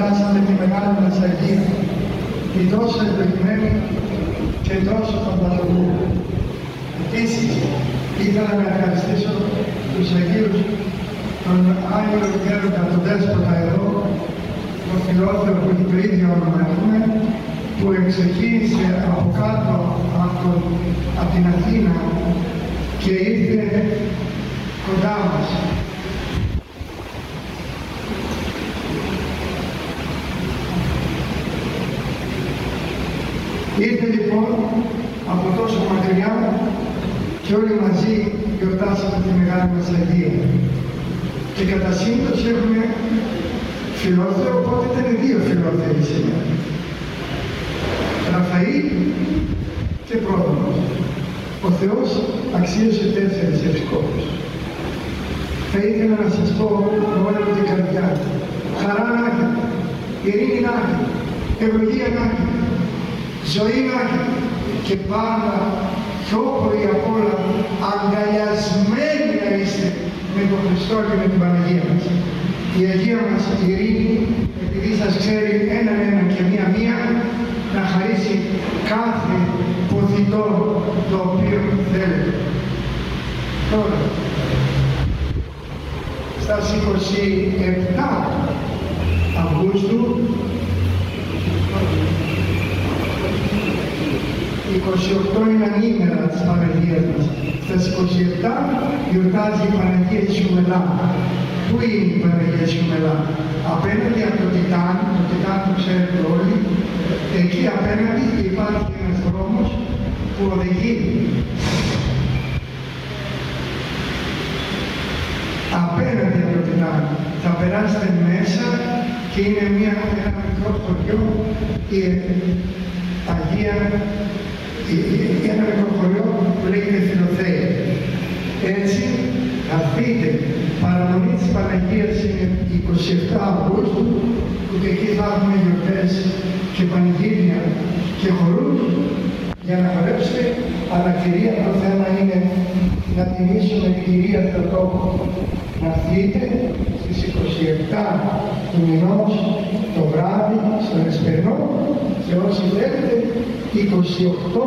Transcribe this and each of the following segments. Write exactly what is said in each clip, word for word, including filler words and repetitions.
γιορτάσαμε τη μεγάλη μας Αγία, τη τόσο ευλογημένη και τόσο πανταλογού. Επίσης, ήθελα να ευχαριστήσω τους Αγίους, τον Άγιο Γέροντα, τον Δέσποτα εδώ, τον Φιλόθεο που έχει το ίδιο όνομα έχουμε, που εξεχείρισε από κάτω από, από την Αθήνα και ήρθε κοντά μας. Ήρθε λοιπόν από τόσο μακριά και όλοι μαζί γιορτάσαμε τη μεγάλη μας Αγία. Και κατά σύμπτωση έχουμε Φιλόθεο, οπότε ήταν δύο Φιλόθεοι σήμερα. Ραφαήλ και Πρόδομος. Ο Θεός αξίωσε τέσσερις επισκόπους. Θα ήθελα να σας πω με όλη μου την καρδιά, χαρά να έχετε, ειρήνη να έχετε, ευλογία να έχετε, ζωή να έχετε και πάντα πιο πολύ απ' όλα αγκαλιασμένοι να είστε με τον Χριστό και με την Παναγία μας. Η Αγία μας ειρήνη, επειδή σας ξέρει έναν έναν και μία-μία, να χαρίσει κάθε ποθητό το οποίο θέλετε. Τώρα, στα είκοσι επτά Αυγούστου, είκοσι οκτώ είναι ανήμερα της Παναγίας μας. Στα είκοσι επτά γιορτάζει η Παναγία της Σουμελά. Πού είναι η Παναγία της Σουμελά? Απέναντι από το Τιτάν, το Τιτάν το ξέρετε όλοι, εκεί απέναντι υπάρχει ένας δρόμος που οδηγεί απέναντι από το Τιτάν. Θα περάσετε μέσα και είναι μια, ένα μικρό χωριό, η Αγία, ένα μικρό χωριό που λέγεται Φιλοθέα. Έτσι θα δείτε, παραμονή της Παναγίας είναι είκοσι επτά Αυγούστου, που και εκεί θα έχουμε γιορτές και πανηγύρια και χορούς για να χορέψετε, αλλά κυρία το θέμα είναι να τιμήσουμε την Κυρία Θεοτόκο. Να έρθετε στις είκοσι επτά του μηνός το βράδυ στον Εσπερινό και όσοι θέλετε είκοσι οκτώ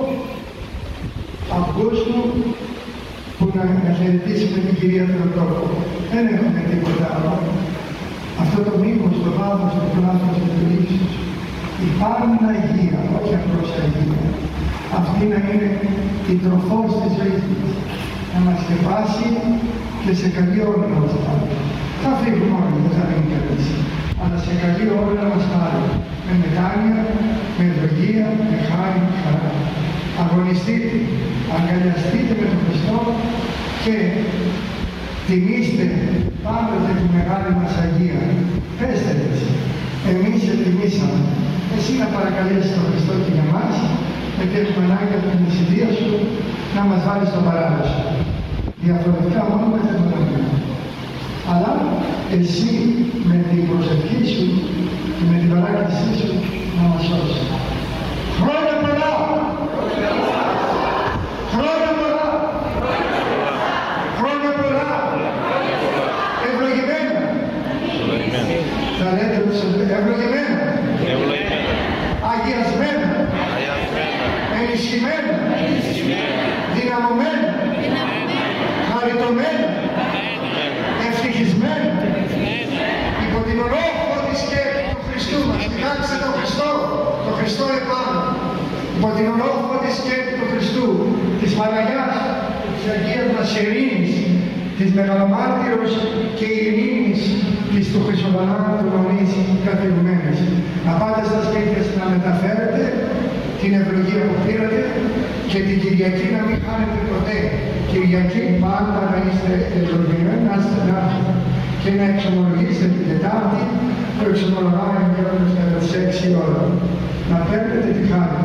Αυγούστου που να, να χαιρετήσουμε την Κυρία Θεοτόκο. Δεν έχουμε τίποτα άλλο. Αυτό το μήκος, το βάθος, το πλάθος και το ύψος. Η Παναγία, όχι απλώς Αγία. Αυτή να είναι η τροφός της ζωής μας. Να μας σκεπάσει και σε καλή ώρα να μας πάρει. Θα φύγουμε όλοι, δεν θα μείνει κανείς. Αλλά σε καλή ώρα να μας πάρει. Με μετάνοια, με ευλογία, με χάρη, με χαρά. Αγωνιστείτε, αγκαλιαστείτε με τον Χριστό και τιμήστε πάντοτε τη μεγάλη μας Αγία. Πέστε της, εμείς σε τιμήσαμε. Εσύ να παρακαλέσεις τον Χριστό και για μας, γιατί έχουμε ανάγκη από την εισηδία σου να μας βάλεις στο παράδεισο. Διαφορετικά μόνο μας δεν μπορούμε. Αλλά εσύ με την προσευχή σου και με την παράκλησή σου να μας σώσεις. Χρόνια πολλά! Χρόνια πολλά! Χρόνια πολλά! Ευλογημένα! Θα λέτε ευλογημένα! Αγιασμένα! Ενισχυμένα! Δυναμωμένα! Χαριτωμένα! Ευτυχισμένα! Υπό την ορόφωτη σκέπη του Χριστού μας, κοιτάξτε τον Χριστό, τον Χριστό επάνω. Υπό την ορόφωτη σκέπη του Χριστού, της Παναγιάς, της Αγίας μας ειρήνης, της Μεγαλομάρτυρος και ειρήνης της του Χρυσοβανάτου Μονής καθηγουμένης. Να πάτε στα σπίτια να μεταφέρετε την ευλογία που πήρατε και την Κυριακή να μην χάνετε ποτέ. Κυριακή πάντα να είστε ευλογημένοι, να είστε ναύτοι και να εξομολογήσετε την Τετάρτη που εξομολογάμε γύρω κατά τις έξι ώρα. Να παίρνετε τη χάρη.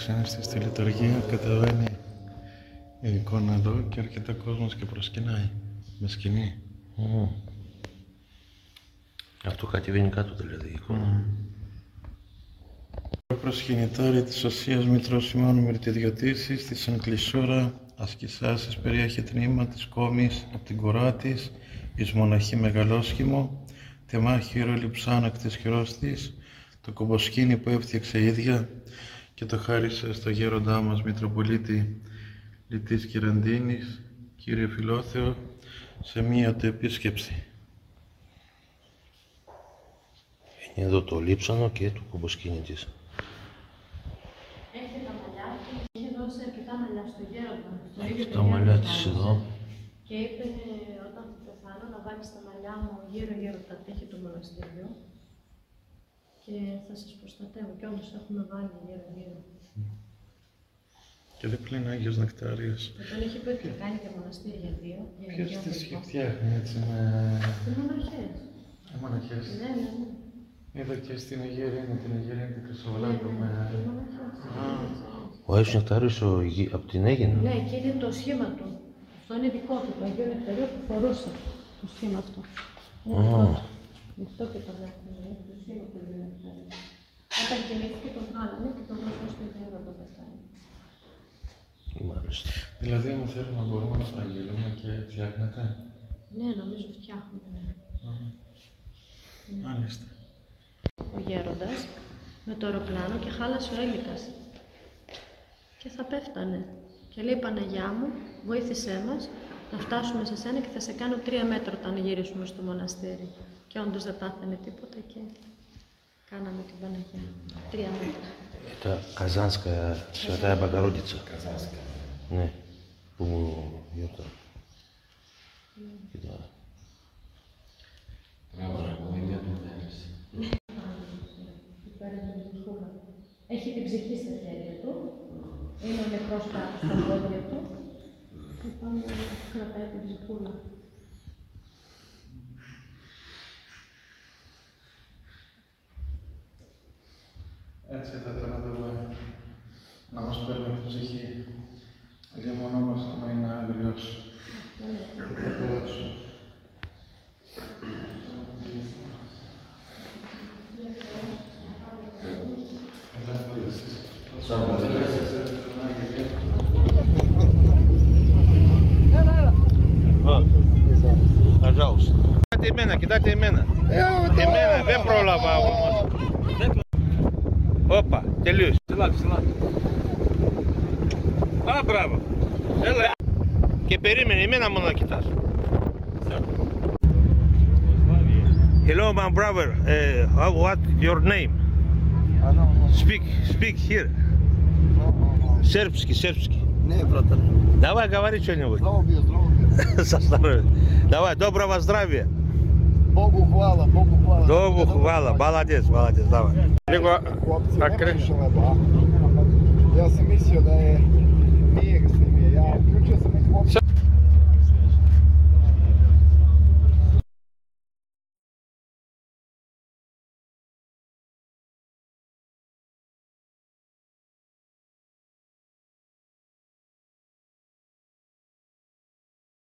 προξενιστής στη λειτουργία, κατεβαίνει η εικόνα εδώ και έρχεται ο κόσμος και προσκυνάει με σκηνή. Mm. Αυτό κατεβαίνει κάτω δηλαδή η εικόνα. Mm. Το προσκυνητόρι της Οσίας Μητρός Σιμώνου Μυρτιδιωτήσης της εν κλεισούρα ασκησάσεις περιέχει τμήμα της κόμης από την κουρά της εις μοναχή μεγαλόσχημο, τεμάχη ιερολειψάνακ της χειρός της, το κομποσκήνι που έφτιαξε η ίδια και το χάρισε στο γέροντά μας Μητροπολίτη Λυτής Κυραντίνης, Κύριε Φιλόθεο, σε μία του επίσκεψη. Είναι εδώ το λείψανο και το κομποσκήνι της. Έχει τα μαλλιά του, είχε δώσει αρκετά μαλλιά στο γέροντα. Έχει τα μαλλιά της εδώ. Και είπε όταν θα πεθάνω να βάλει τα μαλλιά μου γύρω-γύρω τα τείχη του μοναστηριού και θα σας προστατεύω. Και όντως έχουμε βάλει γύρω-γύρω. Και δίπλα είναι Άγιος Νεκτάριος. Και τον είχε πει ότι θα κάνει και μοναστήρια δύο. Ποιος τις φτιάχνει έτσι με... Οι μοναχές. Οι μοναχές. Ναι, ναι, ναι. Είδα και στην Αιγερίνη, την Αιγερίνη την Χρυσοβολάκο με... Οι μοναχές. Ο Άγιος Νεκτάριος από την Αίγινα. Ναι, και είναι το σχήμα του. Αυτό είναι δικό του, το Αγίου Νεκταρίου που φορούσε το σχήμα αυτό. Είναι δικό του. Γι' αυτό και το δέχομαι, είναι το σχήμα του Αγίου Νεκταρίου. Όταν γεννήθηκε τον άλλον και τον πρώτο στο Ιδρύο να το πεθάνει. Μάλιστα. Δηλαδή, αν θέλουμε να μπορούμε να παραγγείλουμε και φτιάχνετε. Ναι, νομίζω φτιάχνουμε. Ναι. Μάλιστα. Ο γέροντας με το αεροπλάνο και χάλασε ο Έλικας. Και θα πέφτανε. Και λέει Παναγιά μου, βοήθησέ μας να φτάσουμε σε σένα και θα σε κάνω τρία μέτρα όταν γυρίσουμε στο μοναστήρι. Και όντως δεν πάθαινε τίποτα και κάναμε την Παναγιά. Τρία μέτρα. Это Казанская Святая Богородица. Казанская. Ναι, που μου γιορτά. Κοίτα. Έχει την ψυχή στα χέρια του. Είναι ο νεκρός κάτω στα πόδια του. Και πάνω κρατάει την ψυχούλα. Έτσι θα ήθελα να δούμε να μας παίρνει την ψυχή. Για μόνο μας άμα είναι άγριος. Βεβαίως. Пожалуйста. Κοιτάτε εμένα, κοιτάτε εμένα. Εμένα, δεν πρόλαβα όμως. Όπα, τελείωσε. Συλλάβει, συλλάβει. Α, μπράβο. Έλα. Και περίμενε, εμένα μόνο να κοιτάς. Hello, my brother. Uh, how- what your name? Speak, speak here. Сербский, сербский. Не, братан. Давай, говори что-нибудь. Здравия, здравия. Со здоровья. Давай, доброго здравия. Богу хвала, Богу хвала. Доброго хвала. Молодец, молодец, давай. Хлопці, не прийшли, ба. Я sam mislio da je mir s njim. Ja uključio sam ih hlopci.